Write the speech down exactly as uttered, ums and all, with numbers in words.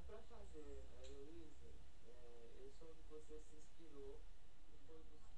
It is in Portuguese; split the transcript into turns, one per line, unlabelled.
pra fazer a Heloísa, é, eu soube que você se inspirou em produzir